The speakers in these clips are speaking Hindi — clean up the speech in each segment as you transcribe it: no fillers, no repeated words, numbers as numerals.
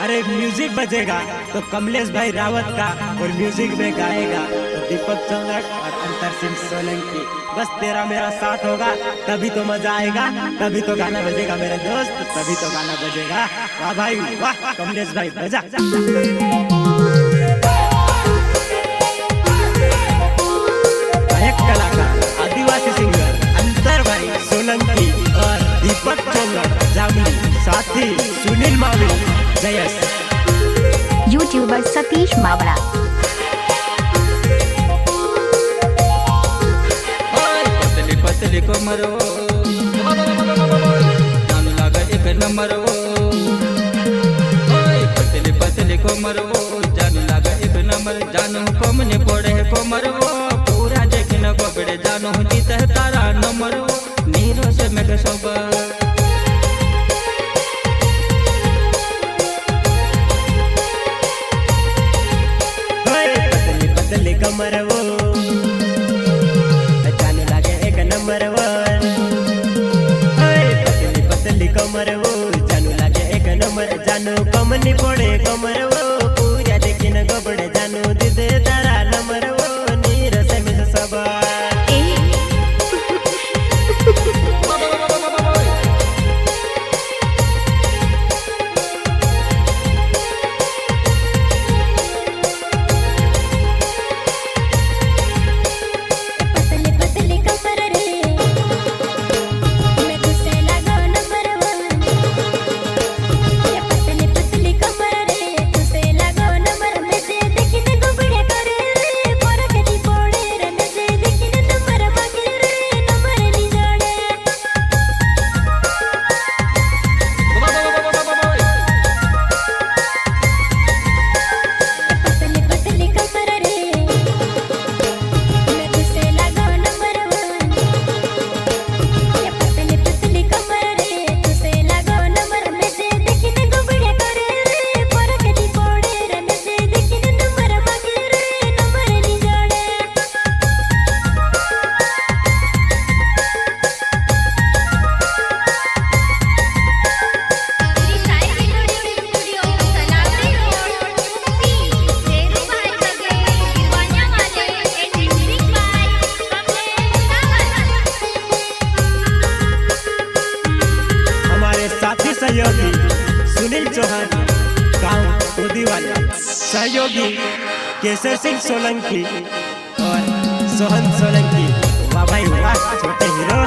अरे म्यूजिक बजेगा तो कमलेश भाई रावत का, और म्यूजिक में गाएगा तो दीपक चौंगट और अंतर सिंह सोलंकी। बस तेरा मेरा साथ होगा तभी तो मजा आएगा, तभी तो गाना बजेगा मेरे दोस्त, तभी तो गाना बजेगा। वाह भाई वाह, कमलेश भाई बजा। गायक कलाकार आदिवासी सिंगर अंतर भाई सोलंकी और दीपक चौंगट जामली, साथी सुनील मावी, जयस, यूट्यूबर सतीश मावड़ा। पतली पतली कमर जान लगा एक नंबर पतली पतली कमर जान लगा एक नंबर। जानू कम ने पड़े कमर पूरा देखने गोबड़े जानू जीत तारा नंबर नीरो से मेरे सब कमर वो जाने लगे एक नंबर वन। पतली पतली कमर वो जानू लगे एक नंबर। जानू कम नहीं पड़े कमर वो पूरा देखिन गोबड़े जानू दीदे तारा नंबर वो नीर से मिल सब। सहयोगी सुनील चौहान गांव उदीवाला, सहयोगी केसर सिंह सोलंकी और सोहन सोलंकी। वाह भाई वाह, छोटे हीरो।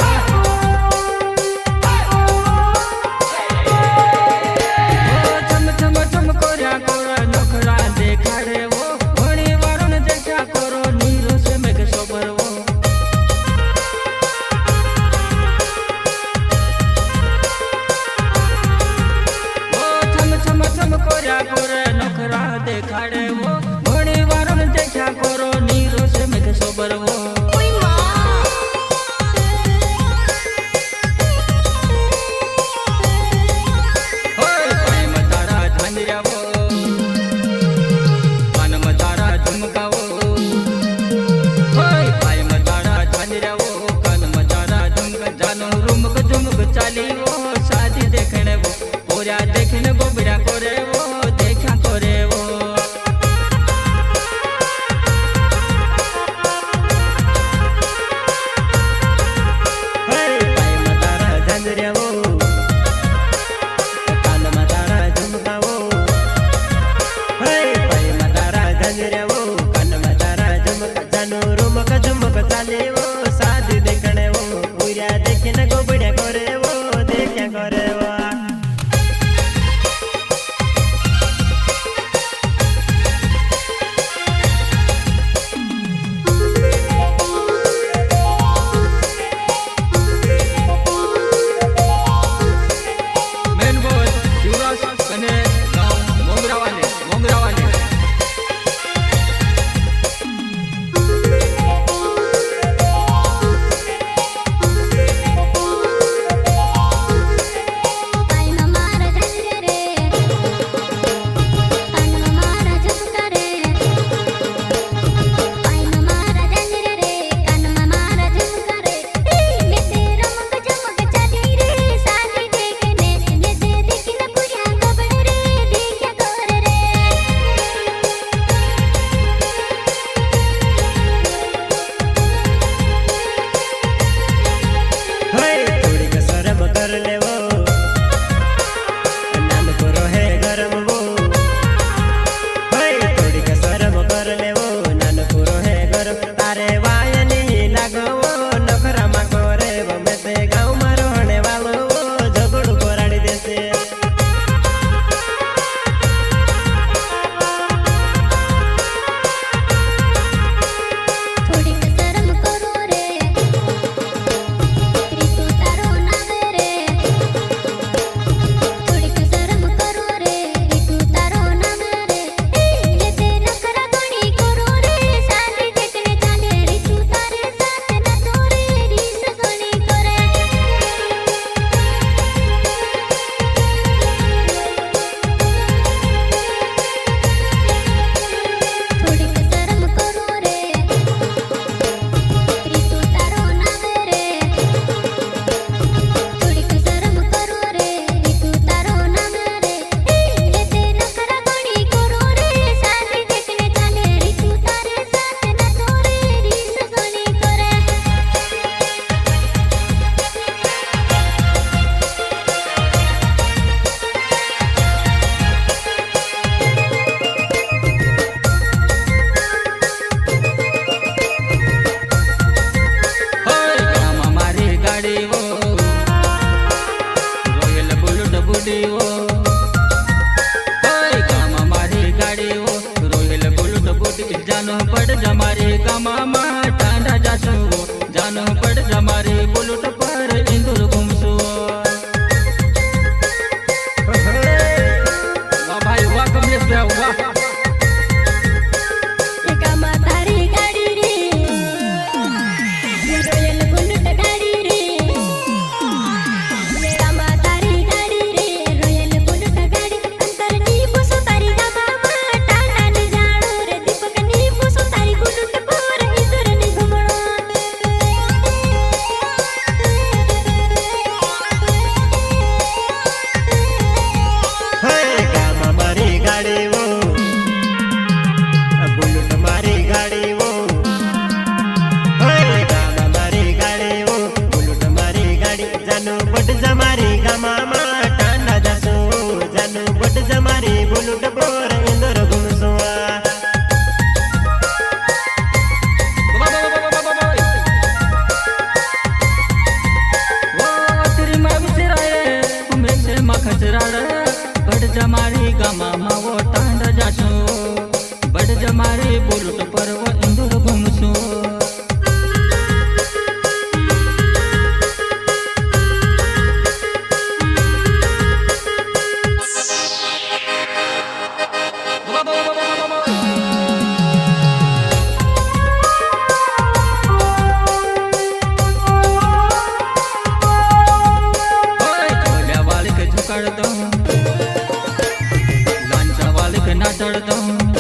बूटी वो गामा मारी गाड़ी वो रोहिल बुलट बूटी जानो पड़ जमारी गामा टांडा जासू वो जानो पड़ जमारी बुलट पर इंदुर घूमसू वाह भाई वाह कमलेश भैया वाह जमारी गमा वो टांडा जासू बड़ जमारी बुलट पर वो इंदुर घूमसू ना चढ़ दो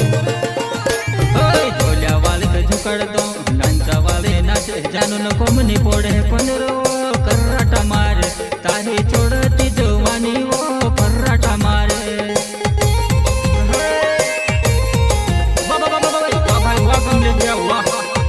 ढोलिया वाले के झुकड़ दो लंचा वाले नाचे जानू न कोमनी पोड़े पंदरो कर्राटा मारे तारी छोड़ती जवानी वो कर्राटा मारे वाह वाह वाह वाह भाई वाह कमलेश भैया वाह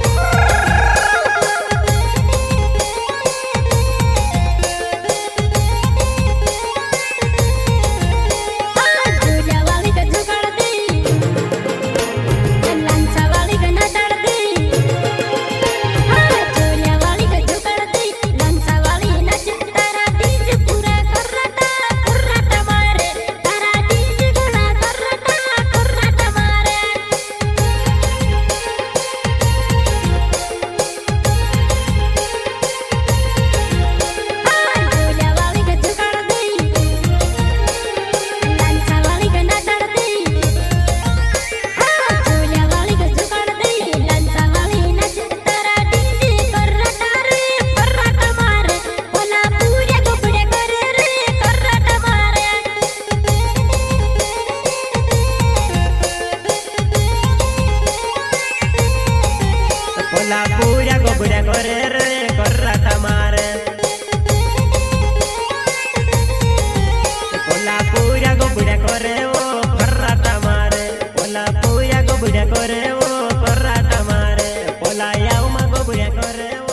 पूरा गोबड़ा करे रे कर्राटा मारे पूरा गोबड़ा करे वो कर्राटा मारे पूरा गोबड़ा करे वो कर्राटा मारे याव मा गोबड़ा करे वो